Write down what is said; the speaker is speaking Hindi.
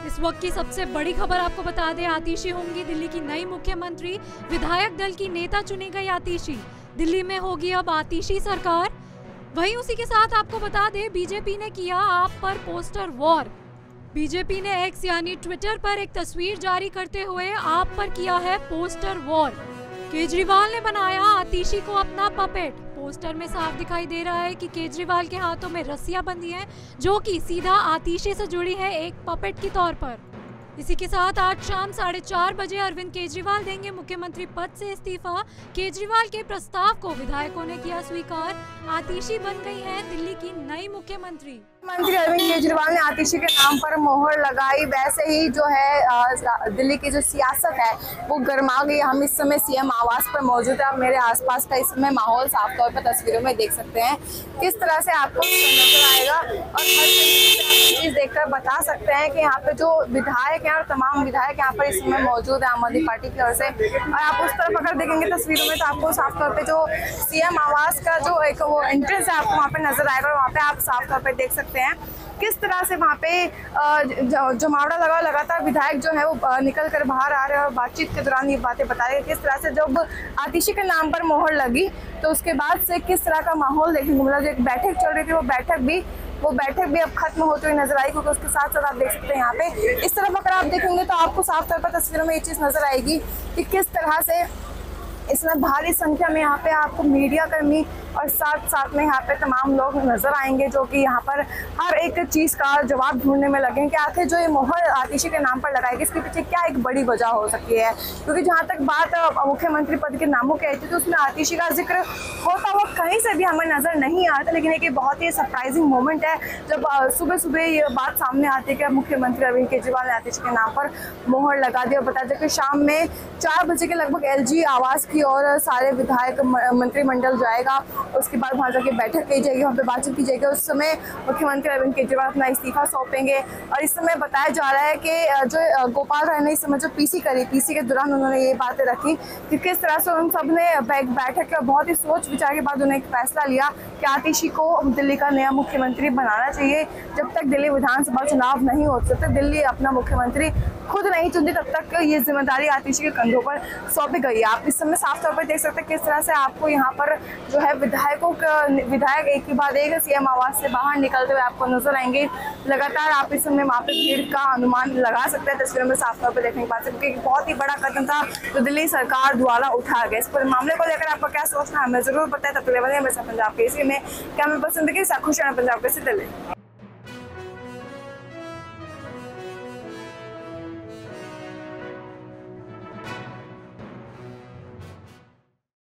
इस वक्त की सबसे बड़ी खबर आपको बता दें, आतिशी होंगी दिल्ली की नई मुख्यमंत्री। विधायक दल की नेता चुनी गई आतिशी। दिल्ली में होगी अब आतिशी सरकार। वहीं उसी के साथ आपको बता दें, बीजेपी ने किया आप पर पोस्टर वॉर। बीजेपी ने एक्स यानी ट्विटर पर एक तस्वीर जारी करते हुए आप पर किया है पोस्टर वॉर। केजरीवाल ने बनाया आतिशी को अपना पपेट। पोस्टर में साफ दिखाई दे रहा है कि केजरीवाल के हाथों में रस्सियां बंधी हैं, जो कि सीधा आतिशी से जुड़ी है एक पपेट के तौर पर। इसी के साथ आज शाम 4:30 बजे अरविंद केजरीवाल देंगे मुख्यमंत्री पद से इस्तीफा। केजरीवाल के प्रस्ताव को विधायकों ने किया स्वीकार। आतिशी बन गई है दिल्ली की नई मुख्यमंत्री। मुख्यमंत्री अरविंद केजरीवाल ने आतिशी के नाम पर मोहर लगाई। वैसे ही जो है दिल्ली की जो सियासत है वो गर्मा गई। हम इस समय सीएम आवास पर मौजूद है। आप मेरे आसपास का इस समय माहौल साफ तौर पर तस्वीरों में देख सकते हैं किस तरह से आपको नजर आएगा, और हर चीज देखकर बता सकते हैं कि यहाँ पे जो विधायक हैं और तमाम विधायक यहाँ पर इस समय मौजूद है आम आदमी पार्टी की ओर से। और आप उस तरफ अगर देखेंगे तस्वीरों में तो आपको साफ तौर पे जो सीएम आवास का जो एक वो एंट्रेंस है आपको वहाँ पे नजर आएगा, और वहाँ पे आप साफ तौर पे देख सकते हैं किस तरह से वहाँ पे जमावड़ा लगा। लगातार विधायक जो है वो निकल कर बाहर आ रहे हैं और बातचीत के दौरान ये बातें बता रहे हैं किस तरह से जब आतिशी के नाम पर मोहर लगी तो उसके बाद से किस तरह का माहौल देखने को मिला। जो एक बैठक चल रही थी वो बैठक भी अब खत्म होती हुई नजर आई, क्योंकि उसके साथ साथ आप देख सकते हैं यहाँ पे इस तरफ अगर आप देखेंगे तो आपको साफ तौर पर तस्वीरों में ये चीज नजर आएगी कि किस तरह से इसमें भारी संख्या में यहाँ पे आपको मीडिया कर्मी और साथ साथ में यहाँ पे तमाम लोग नजर आएंगे जो कि यहाँ पर हर एक चीज का जवाब ढूंढने में लगे कि आखिर जो ये मोहर आतिशी के नाम पर लगाएगी इसके पीछे क्या एक बड़ी वजह हो सकती है। क्योंकि जहाँ तक बात मुख्यमंत्री पद के नामों की आई थी तो उसमें आतिशी का जिक्र होता हुआ कहीं से भी हमें नजर नहीं आता, लेकिन एक बहुत ही सरप्राइजिंग मोमेंट है जब सुबह सुबह ये बात सामने आती है कि मुख्यमंत्री अरविंद केजरीवाल ने आतिशी के नाम पर मोहर लगा दी। और बता दें कि शाम में 4 बजे के लगभग LG आवास की और सारे विधायक मंत्रिमंडल जाएगा। उसके बाद वहाँ जाके बैठक की जाएगी, वहाँ पे बातचीत की जाएगी। उस समय मुख्यमंत्री अरविंद केजरीवाल अपना इस्तीफा सौंपेंगे। और इस समय बताया जा रहा है कि जो गोपाल राय ने इस समय जो पीसी के दौरान उन्होंने ये बातें रखी कि किस तरह से उन सब ने बैठक के बहुत ही सोच विचार के बाद उन्हें एक फैसला लिया कि आतिशी को दिल्ली का नया मुख्यमंत्री बनाना चाहिए। जब तक दिल्ली विधानसभा चुनाव नहीं हो, जब तक दिल्ली अपना मुख्यमंत्री खुद नहीं चुनती, तब तक ये जिम्मेदारी आतिशी के कंधों पर सौंपी गई है। आप इस समय साफ तौर पर देख सकते हैं किस तरह से आपको यहाँ पर जो है विधायक एक के बाद एक सीएम आवास से बाहर निकलते हुए आपको नजर आएंगे। लगातार आप इस समय वहाँ पे भीड़ का अनुमान लगा सकते हैं तस्वीरों में साफ तौर पर देखने के बाद से, क्योंकि बहुत ही बड़ा कदम था जो दिल्ली सरकार द्वारा उठाया गया। इस पर मामले को लेकर आपका क्या सोचना है हमें जरूर पता है। तब तक हमेशा पंजाब केसरी में क्या मैं पसंद की खुश पंजाब केसरी दिल्ली।